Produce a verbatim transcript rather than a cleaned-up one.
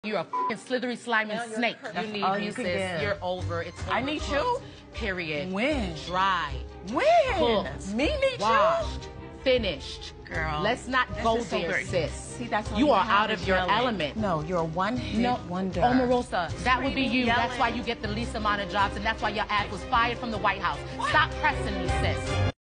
You're a f***ing slithery, slimy snake. You need all me, you can sis. give. You're over. It's over. I need you. Period. When? Dry. When? Cooked. Me need Washed. you. Finished. Girl. Let's not this go is so there, very- sis. See, that's all you you are have out of is your yelling. element. No, you're a one-hit No, wonder. Omarosa, that would be Screaming, you. yelling. That's why you get the least amount of jobs, and that's why your ass was fired from the White House. What? Stop pressing me, sis.